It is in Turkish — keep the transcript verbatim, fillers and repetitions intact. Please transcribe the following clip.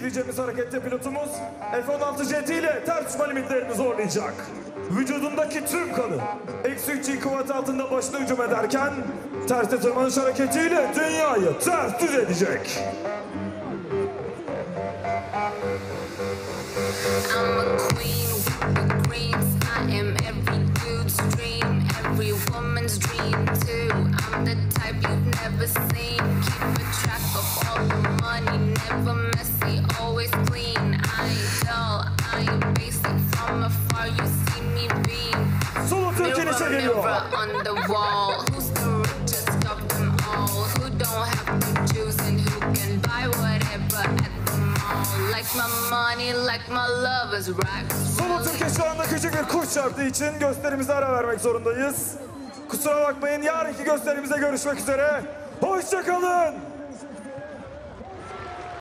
izleyeceğimiz harekette pilotumuz F on altı jet ile ters tutma limitlerini zorlayacak. Vücudundaki tüm kanı eksi üç G kuvvet altında başına hücum ederken terste tırmanış hareketiyle dünyayı ters düz edecek. I'm a queen with greens. I am every dude's dream, every woman's dream too. I'm the type you've never seen. Keep a track of all the money, never messy, always clean. I ain't dull, I ain't basic. From afar you see me beam. Solotürk inişe geliyor. On the wall, who's the richest of them all? Who don't have to choose and who can buy whatever at the mall? Like my money, like my love is right. Solotürk'e şu anda küçük bir kuş çarptığı için gösterimize ara vermek zorundayız. Kusura bakmayın, yarınki gösterimizde görüşmek üzere. Hoşça kalın.